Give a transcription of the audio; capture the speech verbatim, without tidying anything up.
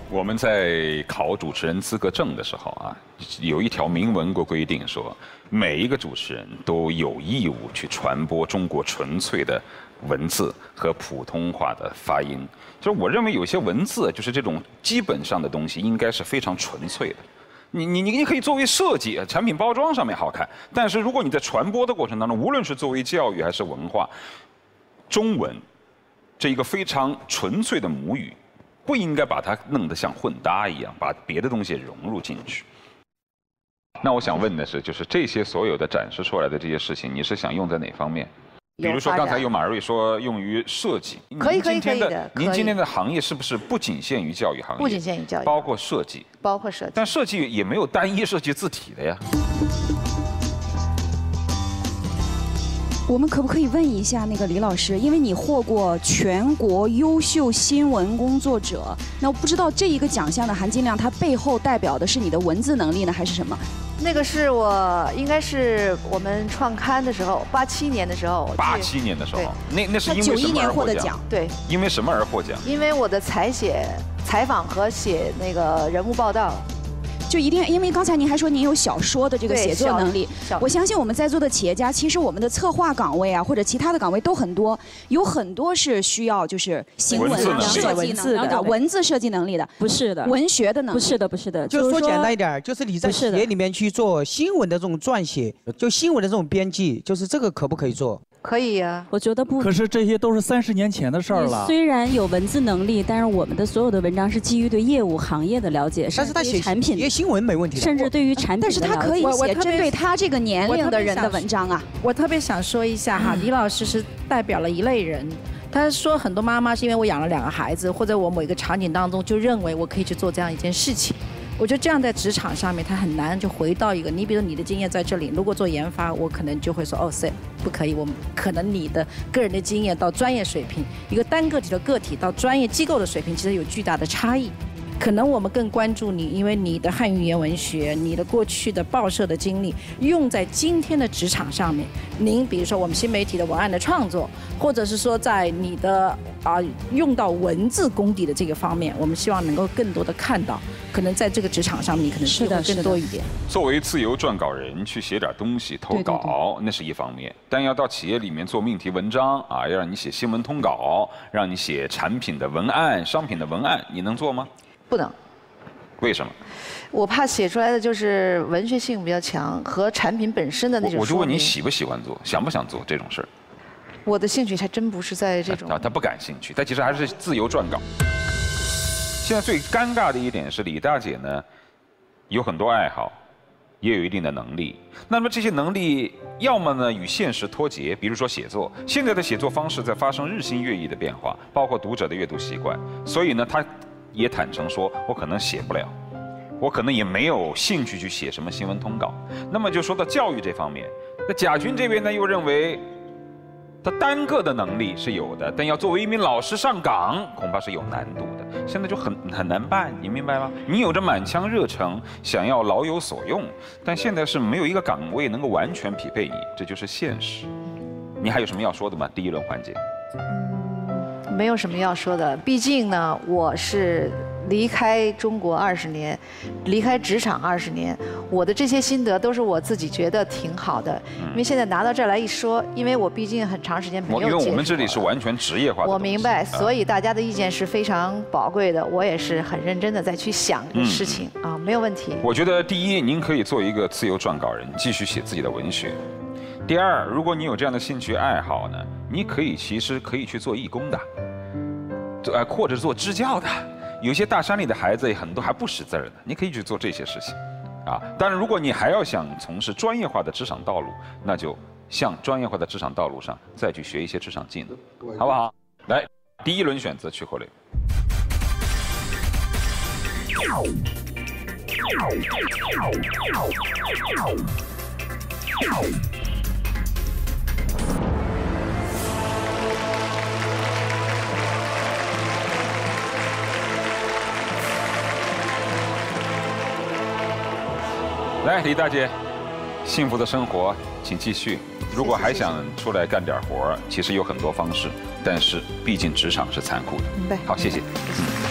我们在考主持人资格证的时候啊，有一条明文规规定说，每一个主持人都有义务去传播中国纯粹的文字和普通话的发音。就是我认为有些文字，就是这种基本上的东西，应该是非常纯粹的。你你你你可以作为设计、产品包装上面好看，但是如果你在传播的过程当中，无论是作为教育还是文化，中文这一个非常纯粹的母语。 不应该把它弄得像混搭一样，把别的东西融入进去。那我想问的是，就是这些所有的展示出来的这些事情，你是想用在哪方面？比如说刚才有马瑞说用于设计， 可以可以可以的。 您今天的行业是不是不仅限于教育行业？ 不仅限于教育， 包括设计， 包括设计。 但设计也没有单一设计字体的呀。 我们可不可以问一下那个李老师，因为你获过全国优秀新闻工作者，那我不知道这一个奖项的含金量，它背后代表的是你的文字能力呢，还是什么？ 那个是我应该是我们创刊的时候，八七年的时候。 八七年的时候，那那是因为九一年获得奖， 对。 因为什么而获奖？ 因为我的采写、采访和写那个人物报道。 就一定，因为刚才您还说您有小说的这个写作能力，我相信我们在座的企业家，其实我们的策划岗位啊，或者其他的岗位都很多，有很多是需要就是行文啊、设计能力的、文字设计能力的， 不是的， 文学的能力， 不是的，不是的。 就说简单一点，就是你在企业里面去做新闻的这种撰写，就新闻的这种编辑，就是这个可不可以做？ 可以呀， 我觉得不。 可是这些都是三十年前的事儿了。 虽然有文字能力，但是我们的所有的文章是基于对业务行业的了解， 但是他写产品、 写新闻没问题， 甚至对于产品， 但是他可以写针对他这个年龄的人的文章啊。 我特别想说一下哈，李老师是代表了一类人。 他说很多妈妈是因为我养了两个孩子，或者我某一个场景当中就认为我可以去做这样一件事情。我觉得这样在职场上面，他很难就回到一个，你比如你的经验在这里，如果做研发，我可能就会说哦，是不可以。我们可能你的个人的经验到专业水平，一个单个体的个体到专业机构的水平，其实有巨大的差异。 可能我们更关注你，因为你的汉语言文学，你的过去的报社的经历，用在今天的职场上面。您比如说我们新媒体的文案的创作，或者是说在你的啊、呃、用到文字功底的这个方面，我们希望能够更多的看到。可能在这个职场上面，你可能机会更多一点。 作为自由撰稿人去写点东西投稿，对对对那是一方面；但要到企业里面做命题文章啊，要让你写新闻通稿，让你写产品的文案、商品的文案，你能做吗？ 不能， 为什么？ 我怕写出来的就是文学性比较强和产品本身的那种。 我就问你喜不喜欢做，想不想做这种事儿？ 我的兴趣还真不是在这种。 啊，他不感兴趣，他其实还是自由撰稿。现在最尴尬的一点是，李大姐呢有很多爱好，也有一定的能力。那么这些能力要么呢与现实脱节，比如说写作。现在的写作方式在发生日新月异的变化，包括读者的阅读习惯，所以呢他。 也坦诚说，我可能写不了，我可能也没有兴趣去写什么新闻通稿。那么就说到教育这方面，那贾军这边呢又认为，他单个的能力是有的，但要作为一名老师上岗，恐怕是有难度的。现在就很很难办，你明白吗？你有着满腔热诚，想要老有所用，但现在是没有一个岗位能够完全匹配你，这就是现实。你还有什么要说的吗？第一轮环节。 没有什么要说的，毕竟呢，我是离开中国二十年，离开职场二十年，我的这些心得都是我自己觉得挺好的。因为现在拿到这儿来一说，因为我毕竟很长时间没有接触。 因为我们这里是完全职业化的。 我明白，所以大家的意见是非常宝贵的，我也是很认真的在去想这个事情啊，没有问题。 我觉得第一，您可以做一个自由撰稿人，继续写自己的文学。 第二，如果你有这样的兴趣爱好呢，你可以其实可以去做义工的，呃，或者做支教的。有些大山里的孩子很多还不识字儿的，你可以去做这些事情，啊。当然，如果你还要想从事专业化的职场道路，那就向专业化的职场道路上再去学一些职场技能，好不好？来，第一轮选择曲口类。 来，李大姐，幸福的生活，请继续。如果还想出来干点活，其实有很多方式，但是毕竟职场是残酷的。 明白。 好，谢谢。